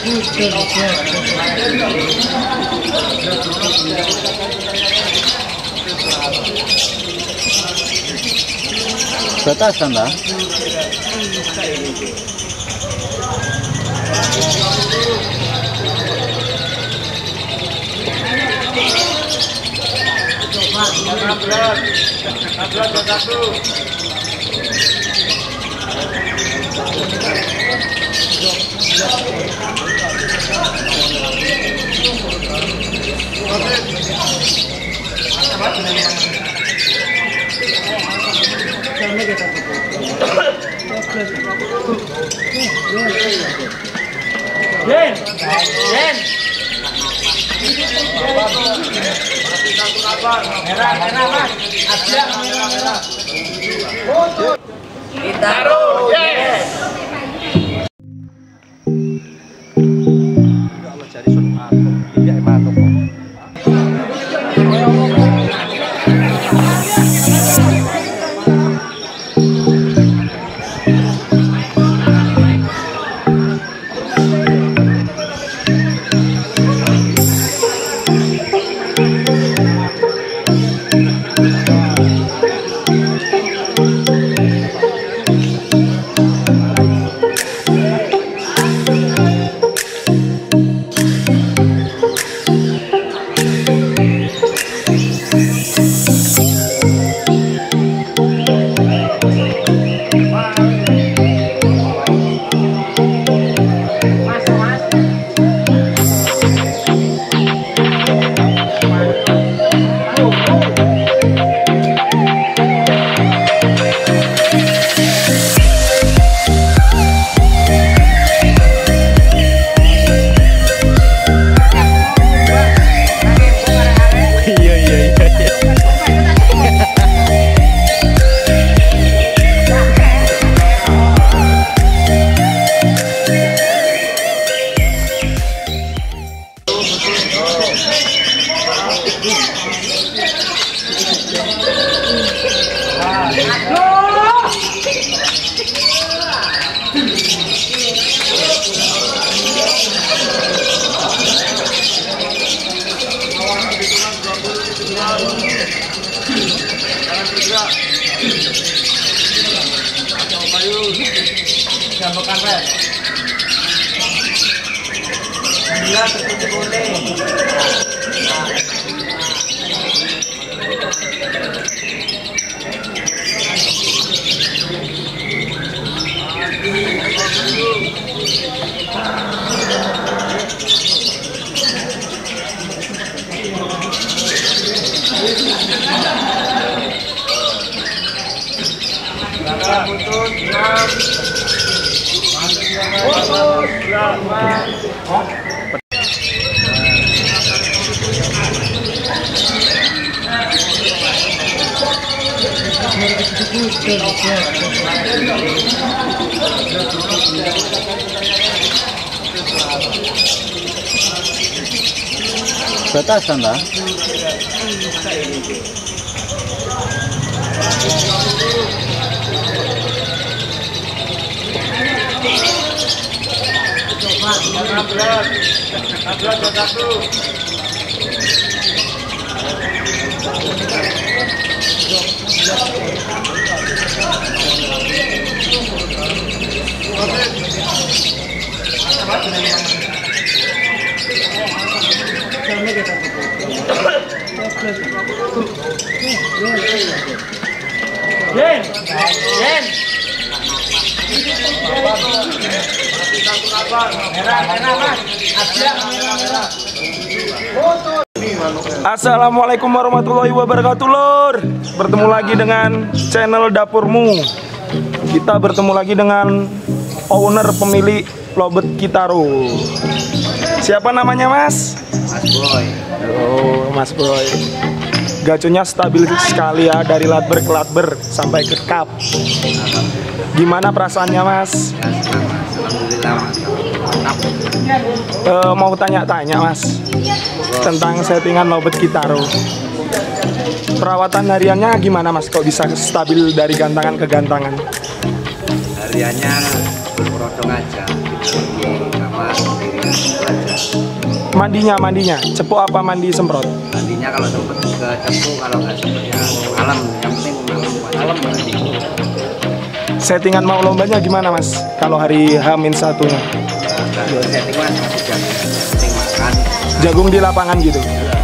Batasan lah. Merah mas, ada merah. Taruh, yes. Jambukan red. Alhamdulillah tertutup boleh. Batasan lah. Assalamualaikum warahmatullahi wabarakatuh, Lur. Bertemu lagi dengan channel Dapurmu. Kita bertemu lagi dengan owner pemilik Lobet Kitaro. Siapa namanya, Mas? Mas Boy. Oh, Mas Boy. Gaconya stabil sekali ya, dari latber ke latber sampai ke cup. Gimana perasaannya, Mas? Alhamdulillah. Mau tanya-tanya, Mas, tentang settingan Lobet Kitaro. Perawatan hariannya gimana, Mas? Kok bisa stabil dari gantangan ke gantangan? Hariannya berprodong aja. Sama Mandinya, cepu apa mandi semprot? Mandinya kalau sempet ke cepu, kalau nggak sempet ya malam. Yang penting malam mandi. Settingan mau lombanya gimana mas? Kalau hari H-1-nya? Setting mas, masih setting makan. Jagung di lapangan gitu?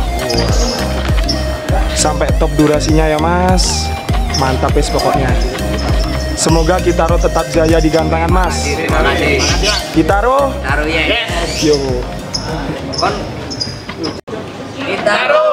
Sampai top durasinya ya mas. Mantap es pokoknya. Semoga Kitaro tetap jaya di gantangan mas. Terima kasih. Kitaro, Taruh ya. yo. Kon. Taruh.